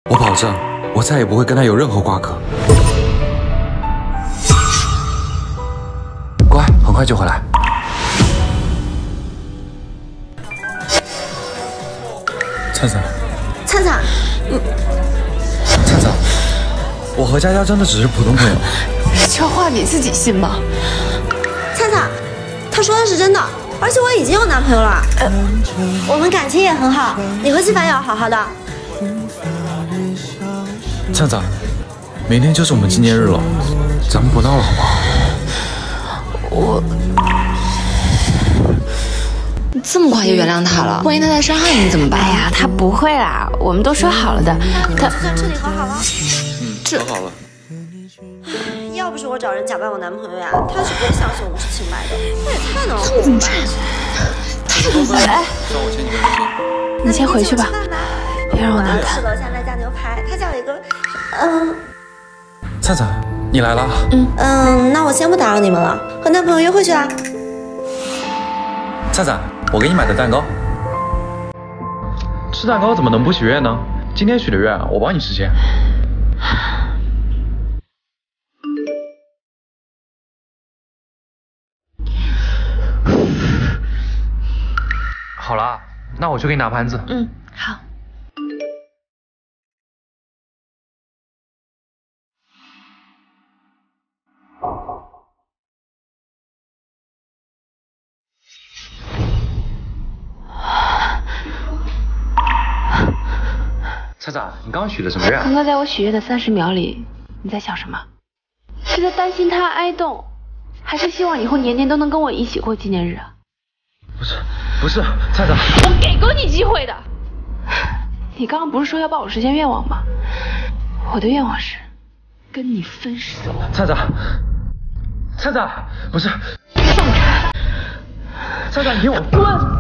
我保证，我再也不会跟他有任何瓜葛。乖，很快就回来。灿灿， 灿灿， 灿灿，我和佳佳真的只是普通朋友。 这话你自己信吗？灿灿，他说的是真的，而且我已经有男朋友了。我们感情也很好，你和季凡也要好好的。 灿灿，明天就是我们纪念日了，咱们不闹了好不好？ 你这么快就原谅他了？万一他再伤害你怎么办？ 哎呀，他不会啦，我们都说好了的。他就算彻底和好了。 和好了。 要不是我找人假扮我男朋友呀，他是不会相信我们是清白的。他也太能哄了吧！ 太过分了！ 让我牵你个人手。 你先回去吧，别让我难堪。 是楼下那家牛排，他叫一个， 灿灿，你来了。 那我先不打扰你们了，和男朋友约会去啦。 灿灿，我给你买的蛋糕。吃蛋糕怎么能不许愿呢？今天许的愿，我帮你实现。好啦，那我去给你拿盘子。 好。 灿灿，你刚刚许的什么愿？ 刚刚在我许愿的30秒里，你在想什么？是在担心他挨冻，还是希望以后年年都能跟我一起过纪念日啊？ 不是，灿灿， 我给过你机会的。你刚刚不是说要帮我实现愿望吗？我的愿望是跟你分手。 灿灿，不是， 放开！ 灿灿，你听我。 滚！